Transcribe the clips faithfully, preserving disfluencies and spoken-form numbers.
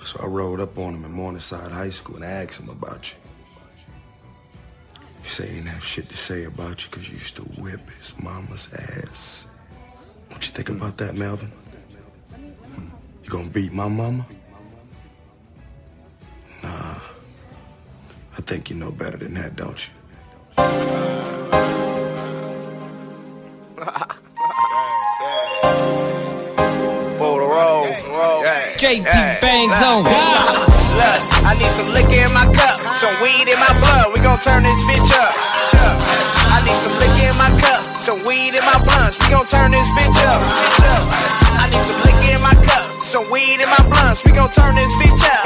So I rode up on him in Morningside High School and asked him about you. He said he didn't have shit to say about you because you used to whip his mama's ass. What you think about that, Melvin? You gonna beat my mama? Nah. I think you know better than that, don't you? J P Bang Zone. Look, I need some liquor in my cup, some weed in my blood. We gon' turn this bitch up. I need some liquor in my cup, some weed in my blunts. We gon' turn this bitch up. I need some liquor in my cup, some weed in my blunts. We gon' turn this bitch up.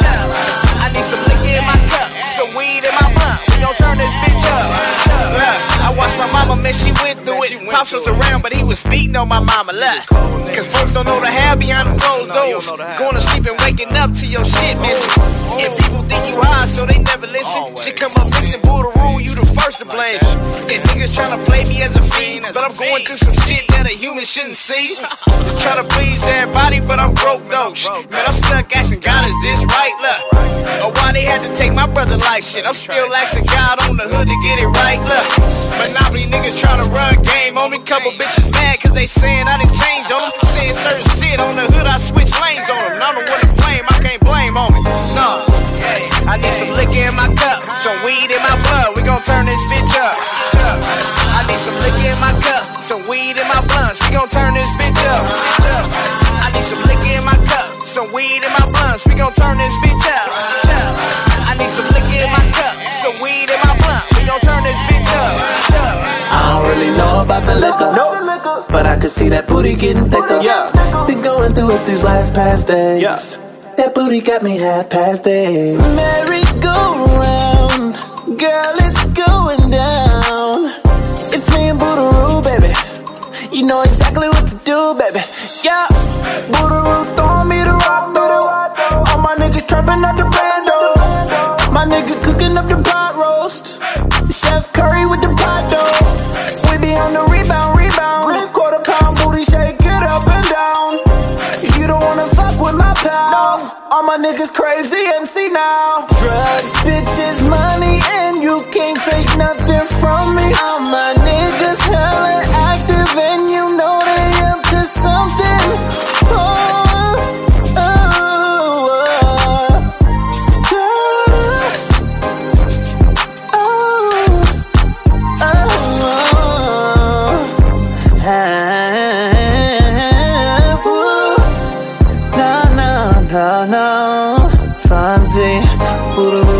I need some liquor in my cup, some weed in my blunt. We gon' turn this bitch up. Look, I watched my mama, man, she went through it. Pops was around, but he was beating on my mama. Look, cause folks don't know the hell behind the closed doors. Going to sleep and waking up to your shit missing. And people think you high, so they never listen. Shit come up missing, Buddha rule, you the first to blame. And niggas tryna play me as a fiend, but I'm going through some shit that a human shouldn't see. Try to please everybody, but I'm broke though. Man, I'm stuck asking God, is this right? Look, or why they had to take my brother like shit. I'm still asking God on the hood to get it right. Look, Monopoly niggas tryna run game on me. Couple bitches mad cause they saying I didn't change on them. Saying certain shit on the hood, I switch lanes on them. I don't wanna blame, I can't blame on me. No, I need some liquor in my cup, some weed in my blood. We gon' turn this bitch up. I need some liquor in my cup, some weed in my blunts. We gon' turn this bitch up. I need some liquor in my cup, some weed in my blunts. We gon' turn this bitch up. I need some liquor in my cup, some weed in my blunt. We gon' turn this bitch up. I don't really know about the liquor, no. But I could see that booty getting thicker. Yeah. Been going through it these last past days. Yeah. That booty got me half past days. Merry-go-round, girl, it's going down. It's me and Boodaroo, baby. You know exactly what to do, baby. Yeah. Boodaroo throwing me the rock, though. All my niggas trapping out the bando. My nigga cooking up the pot roast. Chef Curry with the pot dough. We be on the rebound, rebound. Quarter pound booty, shake it up and down. You don't wanna fuck with my pal. All my niggas crazy and see now. Drugs, bitches, money, and you can't take nothing from me. All my niggas hella active and you know they up to something. Oh, oh, oh, oh, oh, oh, no, no, no, Fonzie,